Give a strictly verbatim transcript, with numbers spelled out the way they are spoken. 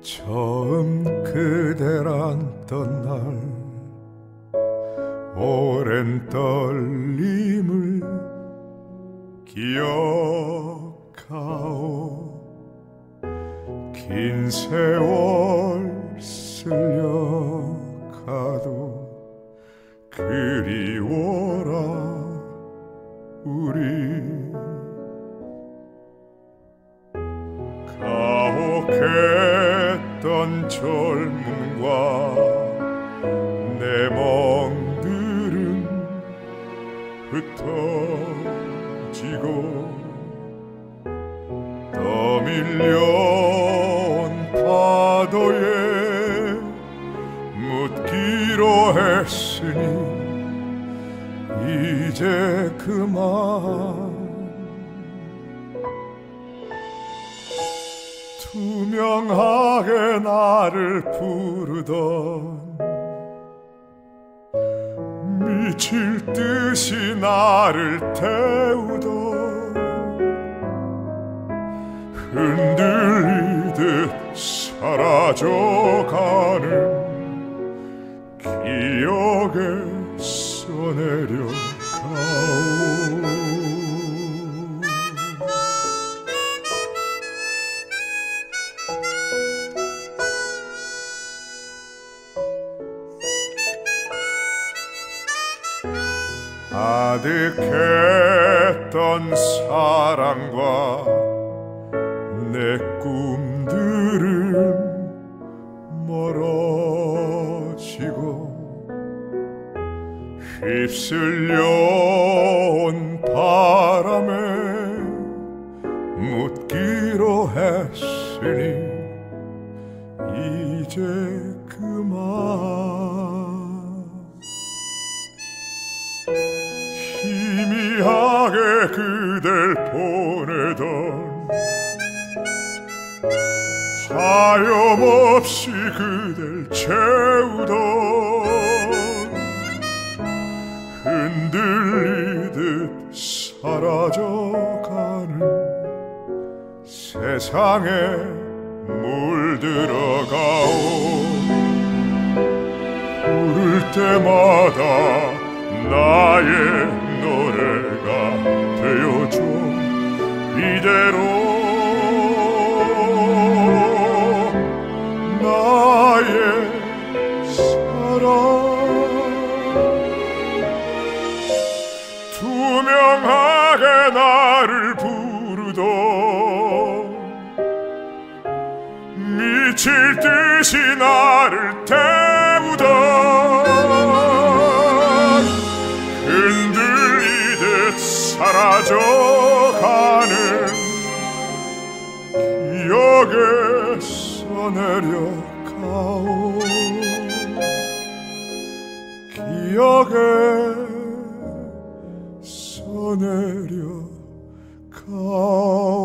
처음 그댈 안던 날 오랜 떨림을 기억하오. 긴 세월 쓸려가도 그리워라 우리. 가혹했던 젊음과 내 멍들은 흩어지고 떠밀려온 파도에 묻기로 했으니 이제 그만. 투명하게 나를 부르던 미칠 듯이 나를 태우던 흔들리듯 사라져가는 기억에 써내려가오. 아득했던 사랑과 내 꿈들은 멀어지고 휩쓸려온 바람에 묻기로 했으니 이제 그만. 희미하게 그댈 보내던 하염없이 그댈 채우던 흔들리듯 사라져가는 세상에 물들어가오. 부를 때마다 나의 노래가 되어줘. 이대로 나의 사랑. 투명하게 나를 부르던 미칠 듯이 나를 태우던 흔들리듯 사라져가는 기억에 써내려가오. 기억에 써내려가오.